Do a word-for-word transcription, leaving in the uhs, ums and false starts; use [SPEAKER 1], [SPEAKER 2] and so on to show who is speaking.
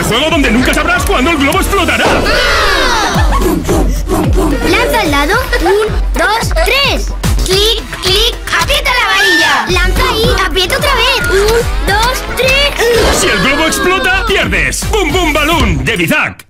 [SPEAKER 1] juego donde nunca sabrás cuándo el globo explotará.
[SPEAKER 2] Lanza al lado. Un, dos, tres. Clic, clic, aprieta la varilla. Lanza ahí, aprieta otra vez. Un, dos, tres.
[SPEAKER 1] Si el globo explota, pierdes. ¡Bum Bum Balloon de Bizac!